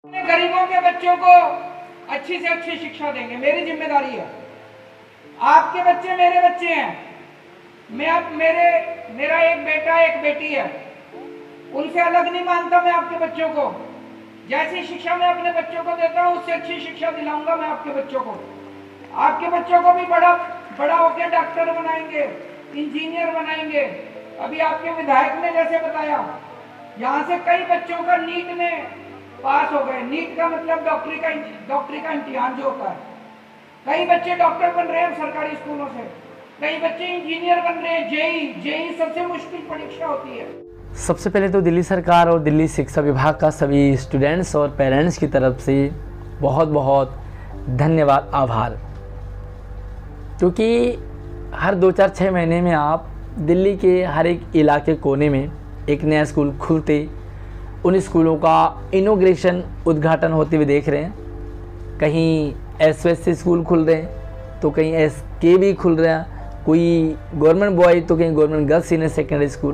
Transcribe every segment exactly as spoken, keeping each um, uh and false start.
गरीबों के बच्चों को अच्छी से अच्छी शिक्षा देंगे, मेरी जिम्मेदारी है। आपके बच्चे मेरे बच्चे हैं। मैं अब मेरे मेरा एक बेटा एक बेटी है, उनसे अलग नहीं मानता मैं आपके बच्चों को। जैसी शिक्षा मैं अपने बच्चों को देता हूँ उससे अच्छी शिक्षा दिलाऊंगा मैं आपके बच्चों को। आपके बच्चों को भी बड़ा बड़ा होकर डॉक्टर बनाएंगे, इंजीनियर बनाएंगे। अभी आपके विधायक ने जैसे बताया, यहाँ से कई बच्चों का नीट में पास हो गए। नीट का मतलब डॉक्टरी का डॉक्टरी का इम्तिहान जो होता है। कई बच्चे डॉक्टर बन रहे हैं सरकारी स्कूलों से, कई बच्चे इंजीनियर बन रहे हैं। जेई जेई सबसे मुश्किल परीक्षा होती है। सबसे पहले तो दिल्ली सरकार और दिल्ली शिक्षा विभाग का सभी स्टूडेंट्स और पेरेंट्स की तरफ से बहुत बहुत धन्यवाद, आभार। क्योंकि हर दो चार छः महीने में आप दिल्ली के हर एक इलाके कोने में एक नया स्कूल खुलते, उन स्कूलों का इनॉग्रेशन उद्घाटन होते हुए देख रहे हैं। कहीं एस एस सी स्कूल खुल रहे हैं तो कहीं एस के भी खुल रहे हैं, कोई गवर्नमेंट बॉय तो कहीं government girls senior secondary school.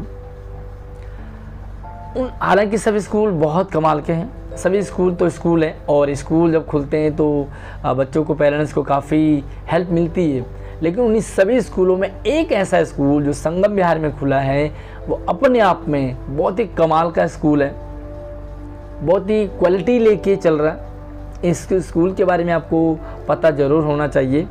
उन हालांकि सभी स्कूल बहुत कमाल के हैं, सभी स्कूल तो स्कूल हैं और स्कूल जब खुलते हैं तो बच्चों को, पेरेंट्स को काफ़ी हेल्प मिलती है। लेकिन उन्हीं सभी स्कूलों में एक ऐसा स्कूल जो संगम विहार में खुला है, वो अपने आप में बहुत ही कमाल का स्कूल है, बहुत ही क्वालिटी लेके चल रहा है। इस स्कूल के बारे में आपको पता ज़रूर होना चाहिए।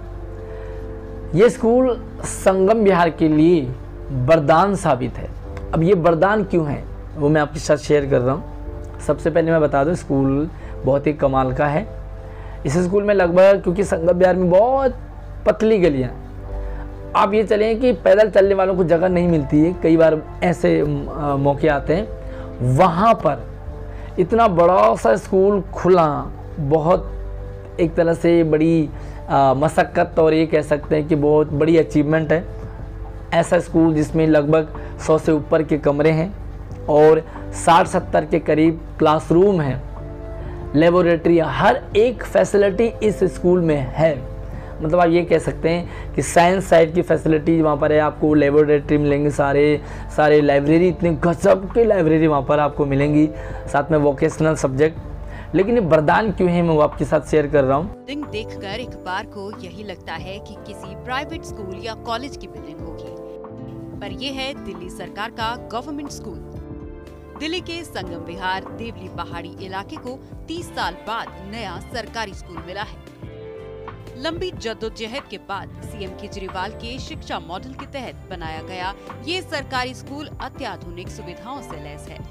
ये स्कूल संगम विहार के लिए वरदान साबित है। अब ये वरदान क्यों है वो मैं आपके साथ शेयर कर रहा हूँ। सबसे पहले मैं बता दूँ, स्कूल बहुत ही कमाल का है। इस स्कूल में लगभग, क्योंकि संगम विहार में बहुत पतली गलियाँ, आप ये चलें कि पैदल चलने वालों को जगह नहीं मिलती है। कई बार ऐसे मौके आते हैं, वहाँ पर इतना बड़ा सा स्कूल खुला बहुत एक तरह से बड़ी मशक्क़त और ये कह सकते हैं कि बहुत बड़ी अचीवमेंट है। ऐसा स्कूल जिसमें लगभग सौ से ऊपर के कमरे हैं और साठ सत्तर के करीब क्लासरूम हैं, लेबोरेटरी, हर एक फैसिलिटी इस स्कूल में है। मतलब आप ये कह सकते हैं कि साइंस साइड की फैसिलिटी वहाँ पर है, आपको लेबोरेटरी मिलेंगे, सारे सारे लाइब्रेरी, इतने गजब की लाइब्रेरी वहाँ पर आपको मिलेंगी, साथ में वोकेशनल सब्जेक्ट। लेकिन ये वरदान क्यों है मैं वो आपके साथ शेयर कर रहा हूँ। बिल्डिंग देखकर एक बार को यही लगता है कि किसी प्राइवेट स्कूल या कॉलेज की बिल्डिंग होगी, पर ये है दिल्ली सरकार का गवर्नमेंट स्कूल। दिल्ली के संगम विहार देवली पहाड़ी इलाके को तीस साल बाद नया सरकारी स्कूल मिला है। लंबी जद्दोजहद के बाद सीएम केजरीवाल के शिक्षा मॉडल के तहत बनाया गया ये सरकारी स्कूल अत्याधुनिक सुविधाओं से लैस है।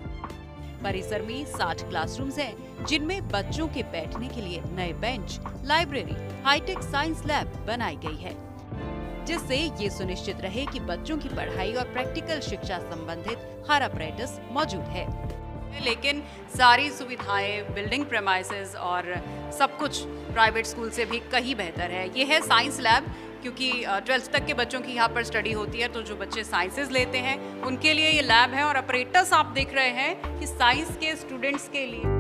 परिसर में साठ क्लासरूम्स हैं, जिनमें बच्चों के बैठने के लिए नए bench, library, hitech science lab बनाई गई है, जिससे ये सुनिश्चित रहे कि बच्चों की पढ़ाई और प्रैक्टिकल शिक्षा संबंधित हर अपरेटस मौजूद है। लेकिन सारी सुविधाएं, बिल्डिंग प्रेमाइसेस और सब कुछ प्राइवेट स्कूल से भी कहीं बेहतर है। ये है साइंस लैब, क्योंकि ट्वेल्थ तक के बच्चों की यहाँ पर स्टडी होती है, तो जो बच्चे साइंसेज लेते हैं उनके लिए ये लैब है। और ऑपरेटर्स आप देख रहे हैं कि साइंस के स्टूडेंट्स के लिए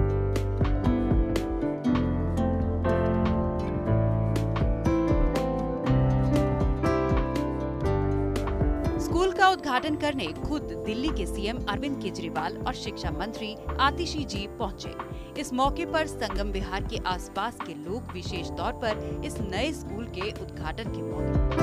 स्कूल का उद्घाटन करने खुद दिल्ली के सीएम अरविंद केजरीवाल और शिक्षा मंत्री आतिशी जी पहुंचे। इस मौके पर संगम विहार के आसपास के लोग विशेष तौर पर इस नए स्कूल के उद्घाटन के मौके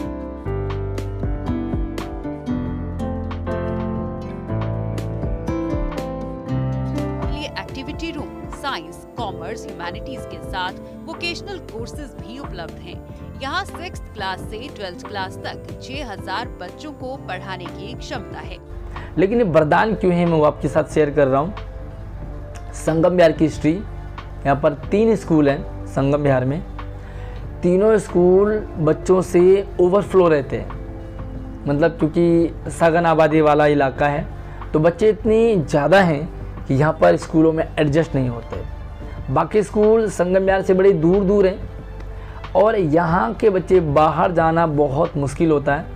activity room, science, commerce, humanities के साथ वोकेशनल कोर्सेज भी उपलब्ध हैं। यहाँ सिक्स्थ क्लास से ट्वेल्थ क्लास तक छह हज़ार बच्चों को पढ़ाने की क्षमता है। लेकिन ये वरदान क्यों है मैं वो आपके साथ शेयर कर रहा हूँ। संगम विहार की हिस्ट्री, यहाँ पर तीन स्कूल हैं संगम विहार में, तीनों स्कूल बच्चों से ओवरफ्लो रहते हैं। मतलब क्योंकि सघन आबादी वाला इलाका है तो बच्चे इतनी ज़्यादा हैं कि यहाँ पर स्कूलों में एडजस्ट नहीं होते। बाकी स्कूल संगम विहार से बड़े दूर दूर हैं और यहाँ के बच्चे बाहर जाना बहुत मुश्किल होता है।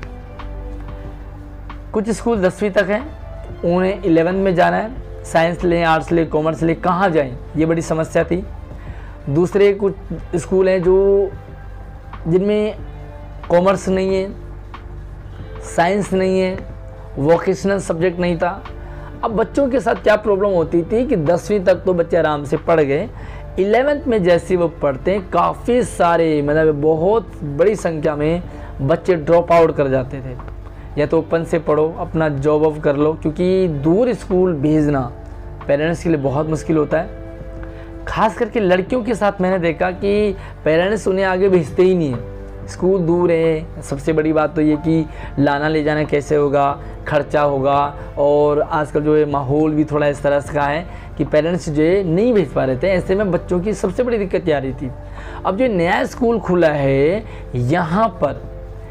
कुछ स्कूल दसवीं तक हैं, उन्हें इलेवन में जाना है, साइंस लें, आर्ट्स लें, कॉमर्स लें, कहाँ जाएं, ये बड़ी समस्या थी। दूसरे कुछ स्कूल हैं जो जिनमें कॉमर्स नहीं है, साइंस नहीं है, वोकेशनल सब्जेक्ट नहीं था। अब बच्चों के साथ क्या प्रॉब्लम होती थी कि दसवीं तक तो बच्चे आराम से पढ़ गए, इलेवेंथ में जैसे वो पढ़ते हैं काफ़ी सारे मतलब बहुत बड़ी संख्या में बच्चे ड्रॉप आउट कर जाते थे। या तो ओपन से पढ़ो, अपना जॉब ऑफ कर लो, क्योंकि दूर स्कूल भेजना पेरेंट्स के लिए बहुत मुश्किल होता है। खास करके लड़कियों के साथ मैंने देखा कि पेरेंट्स उन्हें आगे भेजते ही नहीं है, स्कूल दूर है। सबसे बड़ी बात तो ये कि लाना ले जाना कैसे होगा, खर्चा होगा, और आजकल जो है माहौल भी थोड़ा इस तरह का है कि पेरेंट्स जो है नहीं भेज पा रहे थे। ऐसे में बच्चों की सबसे बड़ी दिक्कत आ रही थी। अब जो नया स्कूल खुला है यहाँ पर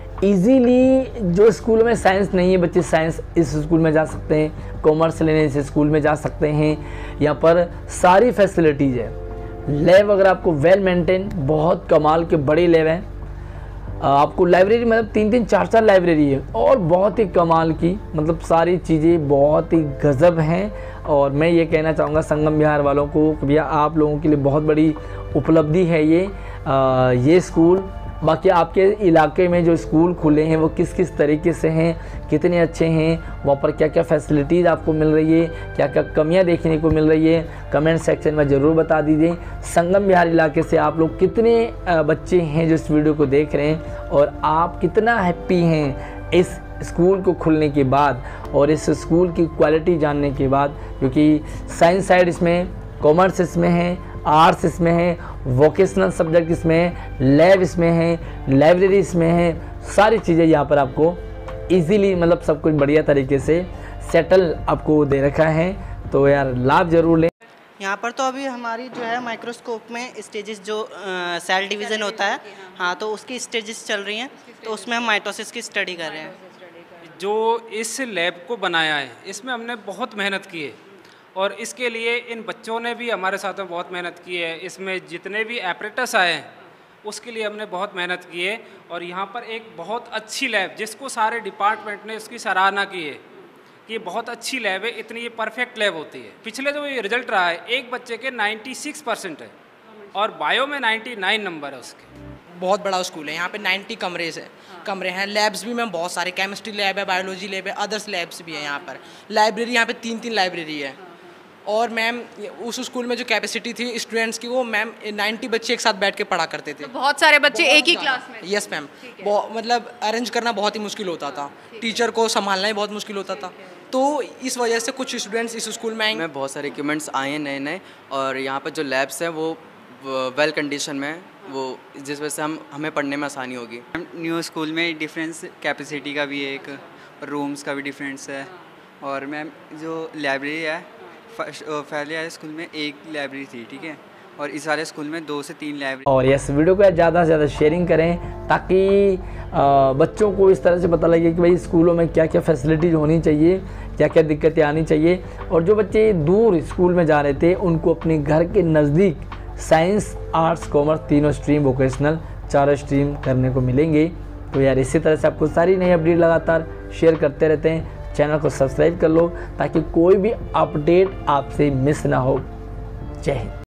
इजीली जो स्कूल में साइंस नहीं है, बच्चे साइंस इस स्कूल में जा सकते हैं, कॉमर्स लेने इस स्कूल में जा सकते हैं। यहाँ पर सारी फैसिलिटीज़ है। लैब अगर आपको वेल मेंटेन, बहुत कमाल के बड़े लैब हैं। आपको लाइब्रेरी मतलब तीन तीन चार चार लाइब्रेरी है और बहुत ही कमाल की, मतलब सारी चीज़ें बहुत ही गज़ब हैं। और मैं ये कहना चाहूँगा संगम विहार वालों को कि भैया आप लोगों के लिए बहुत बड़ी उपलब्धि है ये आ, ये स्कूल। बाकी आपके इलाके में जो स्कूल खुले हैं वो किस किस तरीके से हैं, कितने अच्छे हैं, वहाँ पर क्या क्या फैसिलिटीज़ आपको मिल रही है, क्या क्या कमियाँ देखने को मिल रही है, कमेंट सेक्शन में ज़रूर बता दीजिए। संगम विहार इलाके से आप लोग कितने बच्चे हैं जो इस वीडियो को देख रहे हैं, और आप कितना हैप्पी हैं इस स्कूल को खुलने के बाद और इस स्कूल की क्वालिटी जानने के बाद। क्योंकि साइंस साइड इसमें, कॉमर्स इसमें है, आर्ट्स इसमें है, वोकेशनल सब्जेक्ट इसमें है, लैब इसमें है, लाइब्रेरी इसमें है, सारी चीज़ें यहाँ पर आपको इजीली मतलब सब कुछ बढ़िया तरीके से सेटल आपको दे रखा है। तो यार लाभ ज़रूर लें। यहाँ पर तो अभी हमारी जो है माइक्रोस्कोप में स्टेजेस जो सेल डिवीज़न होता है, हाँ, तो उसकी स्टेजेस चल रही हैं, तो उसमें हम माइटोसिस की स्टडी कर रहे हैं। जो इस लैब को बनाया है इसमें हमने बहुत मेहनत की है, और इसके लिए इन बच्चों ने भी हमारे साथ में बहुत मेहनत की है। इसमें जितने भी एपरेटस आए हैं उसके लिए हमने बहुत मेहनत की है। और यहाँ पर एक बहुत अच्छी लैब, जिसको सारे डिपार्टमेंट ने उसकी सराहना की है कि बहुत अच्छी लैब है, इतनी ये परफेक्ट लैब होती है। पिछले जो ये रिजल्ट रहा है, एक बच्चे के छियानवे परसेंट है और बायो में निन्यानवे नंबर है उसके। बहुत बड़ा स्कूल है, यहाँ पे नब्बे कमरे हैं कमरे हैं लैब्स भी मैम बहुत सारे, केमिस्ट्री लैब है, बायोलॉजी लैब है, अदर्स लैब्स भी हैं यहाँ पर। लाइब्रेरी यहाँ पे तीन तीन लाइब्रेरी है। और मैम उस स्कूल में जो कैपेसिटी थी स्टूडेंट्स की, वो मैम नब्बे बच्चे एक साथ बैठ के पढ़ा करते थे। तो बहुत सारे बच्चे एक ही क्लास में? यस मैम, मतलब अरेंज करना बहुत ही मुश्किल होता था, टीचर को संभालना ही बहुत मुश्किल होता था। तो इस वजह से कुछ स्टूडेंट्स इस स्कूल में आएंगे। बहुत सारे इक्विपमेंट्स आए हैं नए नए, और यहाँ पर जो लैब्स हैं वो वेल कंडीशन में, वो जिस वजह से हम हमें पढ़ने में आसानी होगी। न्यू स्कूल में डिफरेंस कैपेसिटी का भी है, एक रूम्स का भी डिफरेंस है। और मैम जो लाइब्रेरी है, पहले वाले स्कूल में एक लाइब्रेरी थी, ठीक है, और इस वाले स्कूल में दो से तीन लाइब्रेरी। और इस वीडियो को ज़्यादा से ज़्यादा शेयरिंग करें ताकि बच्चों को इस तरह से पता लगे कि भाई स्कूलों में क्या क्या फैसिलिटीज़ होनी चाहिए, क्या क्या दिक्कतें आनी चाहिए। और जो बच्चे दूर स्कूल में जा रहे थे उनको अपने घर के नज़दीक साइंस, आर्ट्स, कॉमर्स तीनों स्ट्रीम, वोकेशनल चारों स्ट्रीम करने को मिलेंगे। तो यार इसी तरह से आपको सारी नई अपडेट लगातार शेयर करते रहते हैं। चैनल को सब्सक्राइब कर लो ताकि कोई भी अपडेट आपसे मिस ना हो। जय हिंद।